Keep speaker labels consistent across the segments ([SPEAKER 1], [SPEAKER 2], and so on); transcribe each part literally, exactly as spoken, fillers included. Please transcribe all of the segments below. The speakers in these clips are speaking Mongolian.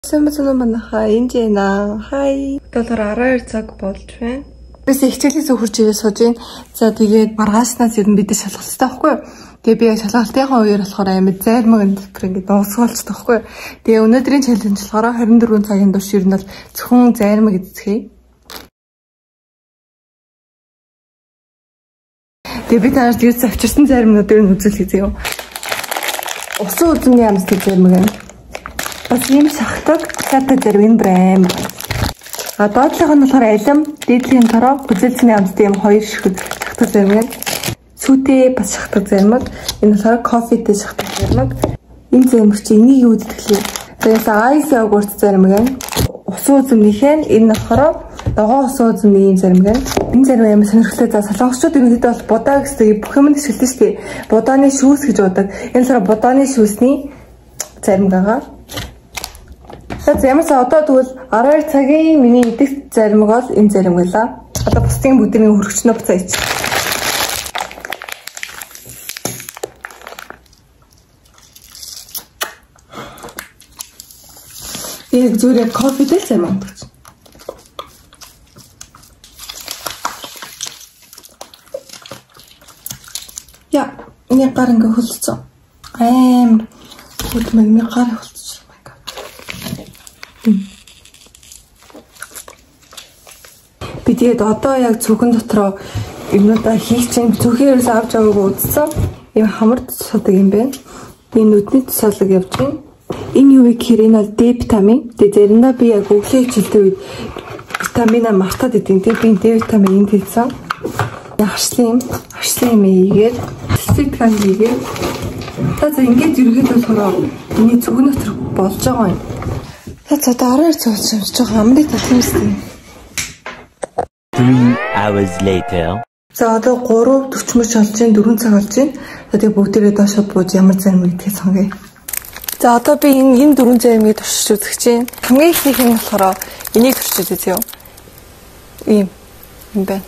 [SPEAKER 1] Сайн манайхаа энд яана. Хай. долоо араа хоёр цаг болж байна. Бис хичээлээс хурж ирээ сууж байна. За тэгээд маргааснаас ирэн бид шалгах хэрэгтэй байхгүй юу? Тэгээ би яг шалгалтынхаа үеэр болохоор амар зайлмаг энэ ингээд дуусгуулчихсан байхгүй юу? Тэгээ өнөөдрийн челленж болохоор хорин дөрвөн цагийн турш ер нь бол зөвхөн зайлмаг эзэхэй. Тэгээ би танаас тэгээд авчирсан зайлмагнуудыг үзүүлэх зөө. Усан үзмний амсдаг зайлмаг байна. Бас ийм шахдаг цаатаа зэрвэн брэм. А доотлох нь болохоор алим, дээдлийн тороо, бүзэлцний амттай юм хоёр шигт шахдаг зэрвэн. Сүүтэй бас шахдаг зэрмэг. Энэ болохоор кофетэй шахдаг зэрмэг. Энэ зэрмэг чи энийг юу гэдэг вэ? Тэгээд айс йогурт зэрмэг байна. Усан үзмнийхээ энэ болохоор догоо усан үзмний ийм зэрмэг байна. Энэ зэрмэг юм сонирхолтой. За солонгосчууд ерөнхийдөө бол будаа гэсэн бүх юм нэшгэлтэй шүү дээ. Будааны шүүс гэж уудаг. Энэ болохоор будааны шүүсний зэрмэг байгаа. За ямар ч одоо тэгвэл араа хоёр цагийн миний идэх зарим бол энэ зарим байлаа. Одоо бусдын бүгдийн хөргөчнөө буцаа ич. Яг зүгээр кофетэй зарим амтгач. Яа, энэ гар ингээ хөлцсөн. Аим хөдөлмөр миний гар хөлцсөн. Би тэгээд одоо яг цүгэн дотроо юмудаа хийх чинь цүхээр ерөөс авч аваагүй үзсэн. Ийм хамар тусаадаг юм байна. Энэ нүдний тусаалаг явж байна. Энэ юу вэ гэхээр энэ бол D витамин. Тэгээд заримдаа би яг өглөө хичээлтэй үед витамина мартаад идэв. Тэгээд би D витамин энд хийсэн. Харшлын юм. Харшлын юм ийгээд цэцэтгэн хийгээд. За за ингэж ерөөхдөө болохоор миний цүгэн дотор болж байгаа юм. За одоо араа цааш шимж байгаа амрыг татсан юм.
[SPEAKER 2] three hours later.
[SPEAKER 1] За одоо гурав дөрвөн болж байна, дөрвөн цаг болж байна. За тэгээ бүгдээрээ доошо бууж ямар зарим гэдгийг сонгоё. За одоо би энэ энэ дөрвөн заримыг туршиж үзэх чинь. Хамгийн ихнийх нь болохоор энийг туршиж үзье юу. Ийм юм байна.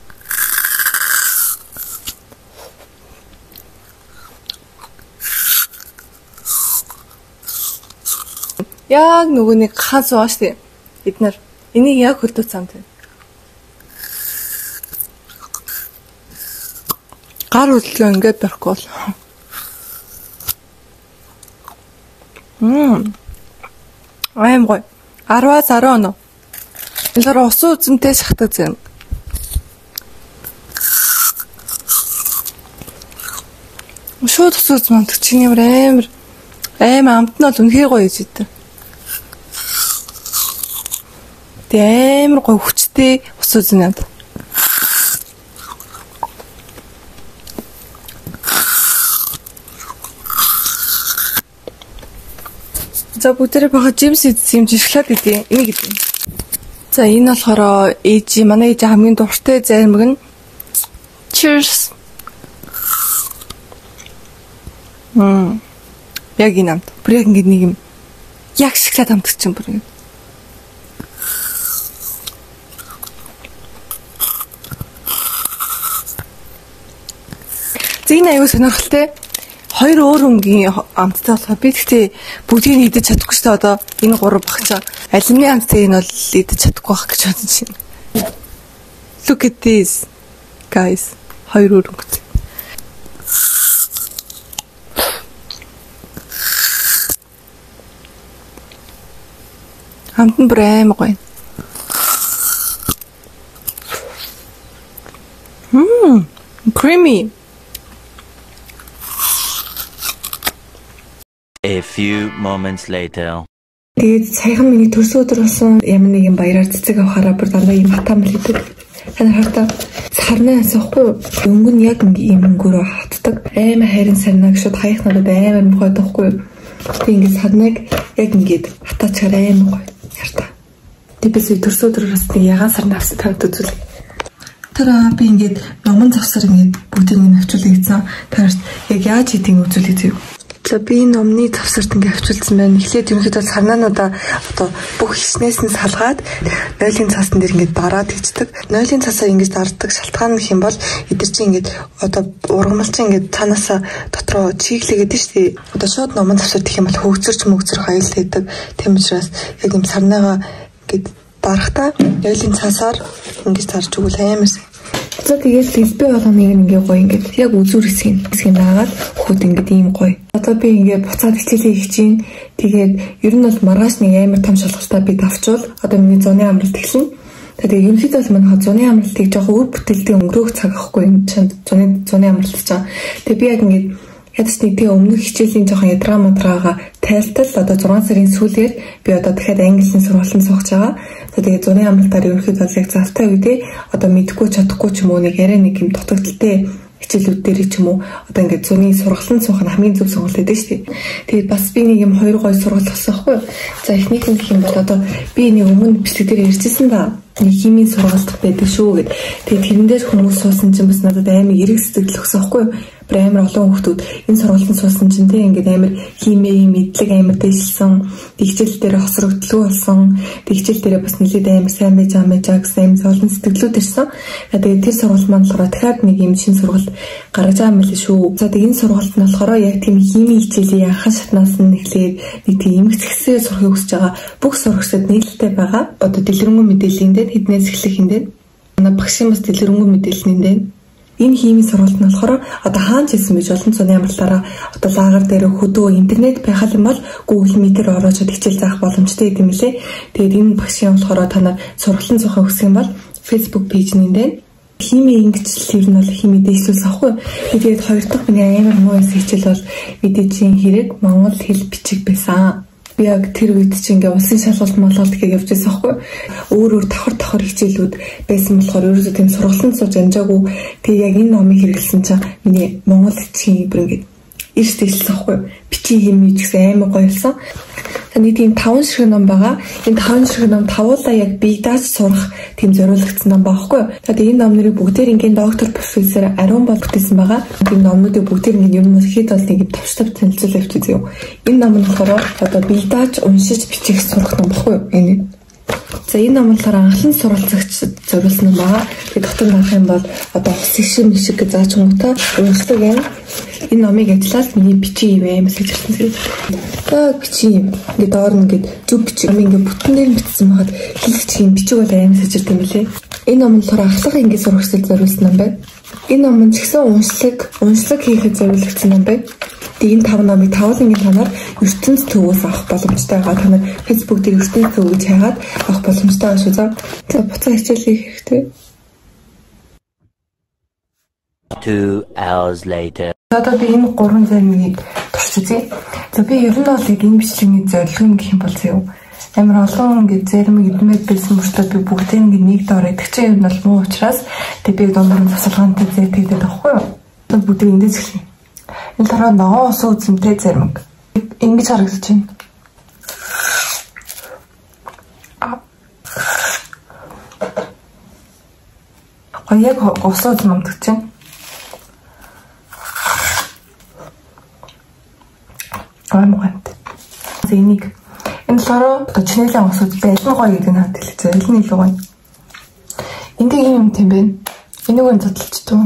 [SPEAKER 1] Яг нөгөө нэг хас ууш тий. Бид нар энийг яг хөлдөө цамд байна. Гар хөдлөө ингээд барахгүй бол. Мм. Аим гой. араваас арав оноо. Элэр усан үзэмтэй шахдаг зэм. Шууд усан үзм амтдаг чинь ямар амар. Аим амт нь бол үнхээр гоё гэж идэв. Тэ амар гоё хүчтэй усан үзм амт. За бүгдээрээ бага жимс идсэн юм жишглаад идэв. Энийг идэв. За энэ болохоор ээж манай ээж хамгийн дуртай зармаг нь cheers. Мм. Яг энэ амт. Бүр яг ингэ нэг юм яг шоколад амтгч юм бүр ингэ. Зин аюу сонирхолтой. Хоёр өөр өнгийн амттай болохоор би гэхдээ бүгдийг идэж чадахгүй шүү дээ. Одоо энэ гурав багчаа. Алимны амттай энэ бол идэж чадахгүй байх гэж бодсон чинь. Look at this guys. Хоёр өөр өнгөтэй. Амт нь бүр аим гоё. Мм, creamy.
[SPEAKER 2] A few moments later.
[SPEAKER 1] Тэгээд саяхан миний төрсөн өдөр болсон ямар нэгэн баяраар цэцэг авахаараа бүр дандаа ийм хатаам хэлдэг. Танай хатаа сарнаа асахгүй өнгө нь яг ийм өнгөөрөө хатдаг. Аймаа хайрын сарнаг шууд хаях надад аймаар мохой тахгүй. Тэг ингээд сарнаг яг ингээд хатаачаар аймаа гоё. Ярта. Тэпэсээ төрсөн өдрөөс нэг ягаан сарнаа авсан тавьд үзүүл. Тараа би ингээд номон завсар ингээд бүгдийг нь авчуулъя гэсэн. Тараа яг яаж хийдгийг үзүүлээ зөө. За би номны завсарт ингээ авчулсан байна. Эхлээд ерөнхийдөө сарнаануудаа одоо бүх хичнээн нь салгаад нойлын цаасан дээр ингээ дараад хийдэг. Нойлын цаасаа ингээ дарддаг шалтгаан гэх юм бол эдгээр чинь ингээ одоо ургамалч ингээ цаанаасаа дотроо чиглэгээд штэ. Одоо шууд номын завсарт гэх юм бол хөгцөрч мөгцөрөх аюул байдаг. Тийм учраас яг юм сарнаагаа ингээ дарахтаа нойлын цаасаар ингээ зарж өгвөл амар сайн. За тэгээд хэлбэ болгоныг ингээ гоё ингээд яг үзүр хэсгийг хэсгийг даагаад хөхөд ингээд ийм гоё. Одоо би ингээ буцаад хичээлээ хийж чинь тэгээд ер нь бол маргааш нэг амар том шалгалтаа би давчвал одоо миний зуны амралт эхэлнэ. Тэгээд ерөнхийдөө бол манай зуны амралтыг жоохон үр бүтээлтэй өнгөрөөх цаг ахгүй юм чинь зуны зуны амралт чаа. Тэгээд би яг ингээд ядч нэг тэгээ өмнөх хичээлийн жоохон ядраа мадраагаа тайлтал одоо зургаан сарын сүүлээр би одоо дахиад английн сургалтанд сууж байгаа. Тэгээд зуны амралтаар ерөнхийдөө яг завтай үедээ одоо мэдгүй чадахгүй ч юм уу нэг яриа нэг юм дутагдaltaй хичээлүүд дээр ч юм уу одоо ингээд зуны сургалтанд суух нь хамгийн зөв сонголт байдаг шүү дээ. Тэгээд бас би нэг юм хоёр гой сургалт болсон байхгүй юу? За эхнийх нь гэх юм бол одоо би нэг өмнө бичлэг дээр ярьжсэн да. Нэг химийн сургалт байдаг шүү гэд. Тэгээд тэрэн дээр хүмүүс суусан чинь бас надад амар эрг сэтгэл өгсөн байхгүй юу? Бүр амар олон хүмүүс энэ сургалтанд суусан чинь тийм ингээд амар химийн мэдлэг амар дэвшилсэн, хичээл дээр хосрогдлоо болсон, хичээл дээр бас нэлээд амар сайн байж байгаа мэж гэсэн амар олон сэтгэлүүд ирсэн. Тэгээд тэр сургалт маань болохоор дахиад нэг юм шинэ сургалт гаргаж байгаа юм л шүү. За тэгээд энэ сургалт нь болохоор яг тийм химийн хичээлийн анхан шатнаас нь эхлээд нэг тийм эмгэг зэгсээ сурахыг хүсэж байгаа бүх сурагчдад нийлэлтэй байгаа. Одоо дэлгэрэнгүй мэдээллийн дээр хэднээс эхлэх юм дээр манай багшийн бас дэлгэрэнгүй мэдээллийн дээр энэ химийн сургалт нь болохоор одоо хаана ч хэлсэн байж олон цоны амралтаараа одоо лагер дээр хөдөө интернет байх юм бол Google Meet-ээр ороод хичээл заах боломжтой юм лээ. Тэгээд энэ багшийн болохоор та нар сургалтын зохион өгөх юм бол Facebook пэйжнэн дээр химийн ингэжл ер нь бол химийн дэвшлүүлс ахгүй. Тэгээд хоёр дахь миний амар муу хичээл бол мэдээжийн хэрэг Монгол хэл бичиг байсан. Би яг тэр үед чинь ингээ улсын шалгалт молголт гэж явж байсан хгүй. Өөр өөр давхар давхар хичээлүүд байсан болохоор ерөөсөө тийм сургалтанд сууж амжаагүй. Тэгээ яг энэ номыг хэрэглэсэн чинь миний монгол бичгийн бүр ингээ эрс дэвшлсэн хгүй. Бичгийн хэмжээ гэсэн амар гоё болсон. Нэг тийм таван ширхэг ном байгаа. Энэ таван ширхэг ном тавуулаа яг бие дааж сурах тийм зориулагдсан ном байхгүй. Тэгээд энэ номныг бүгдээр ингээ доктор профессор Ариун бол бүтээсэн байгаа. Энэ номнуудыг бүгдээр ингээ юм хэд бол нэг тавчтав танилцуулж явчихсан юм. Энэ ном нь болохоор одоо бие дааж уншиж бичих сурах ном байхгүй юу? Энэ. За энэ ном болохоор анхлан суралцагч зориулсан юм байгаа. Тэгээд дотор нөх юм бол одоо ус шиг шиг гэж зааж хүмүүстээ уншдаг юм. Энэ номыг ажиллаад миний бичиг юм аим гэж хэлсэн. За бичиг юм. Ингээд доор нь ингээд зүг бичиг юм ингээд бүтэн дээр бичсэн байхад хэлэгч юм бичиг бол аим сэжирдэг юм лээ. Энэ ном нь болохоор ахлах ингээд сурагчдад зориулсан ном байна. Энэ ном нь ч гэсэн уншлаг, уншлаг хийхэд зориулагдсан ном байна. Тэгээд энэ таван номыг тавуулангийн танаар ертөнц төвөөс авах боломжтой байгаа. Та нар Facebook дээр ертөнц төв гэж хайгаад авах боломжтой байгаа шүү. За буцаа хичээл хийх хэрэгтэй.
[SPEAKER 2] Two hours later.
[SPEAKER 1] Одоо би энэ гурван зармыг турш үзье. За би ер нь бол энэ бичлэгийн зорилго нь гэх юм бол зөө амар олон ингэ зармыг идмэд байсан мөртөө би бүгдээ ингэ нэг доор идэх чинь юм бол муу учраас тэг би дундуур нь тасалгаантай зэр тэгдэг байхгүй юу? Одоо бүгдээ эндээс эхлэе. Энэ дараа ногоон ус үзэмтэй зармаг. Ингэж харагдаж байна. А яг ус үзэм амтгаж байна. Амганд. Энийг энэ болохоор чинэлэн ус үз байлын гоё гэдэг нь хад хэлээ. Байлын илүү гоё. Энд ийм юм тийм байна. Энийг нь задлж туу.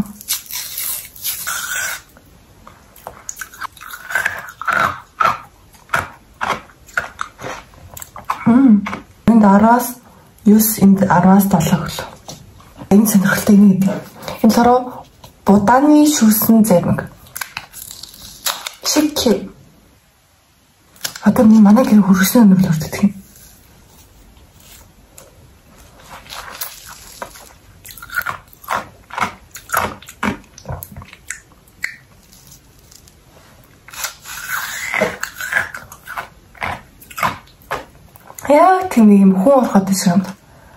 [SPEAKER 1] Хм. Энд араас юус энд араас долоо хөлөө. Энэ сонирхолтой юм гэдэг. Энэ болохоор будааны шүүсэн зармаг. Шик. Одоо миний манай гэр хөргөсөн өнөр л өртдөг юм. Яа тийм юм хүн ороход шиг юм.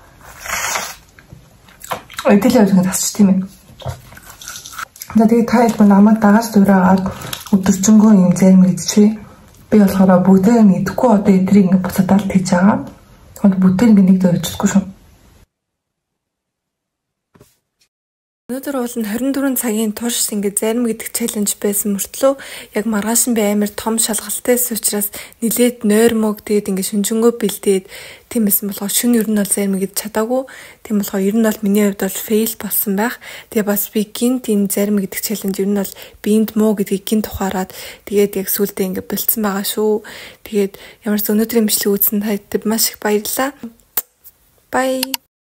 [SPEAKER 1] Өдөл явж тасч тийм ээ. За тэгээ та их намайг дагаж дураагаад өдөржингөө юм зарим идчихвээ. Би болохоор бүгдээ нэдэхгүй одоо эдрийг ингэ буцаадаад хийж байгаа. Тэгвэл бүгдээ ингэ нэг дөр ижилгүй шүү. Өнөөдөр бол нь хорин дөрвөн цагийн турш ингээд зарим гэдэг челленж байсан мөртлөө яг маргааш би амар том шалгалтайс учраас нилээд нойрмог тэгээд ингээд шүнжэнгөө бэлдээд тийм байсан болохоор шүн ер нь бол зарим гэд чадаагүй. Тийм болохоор ер нь бол миний хувьд бол фейл болсон байх. Тэгээ бас би гинт энэ зарим гэдэг челленж ер нь бол биэнд муу гэдгийг гинт ухаарад тэгээд яг сүулдэ ингээд болцсон байгаа шүү. Тэгээд ямар ч өнөөдрийн бичлэг үзсэн танд маш их баярлалаа. Bye.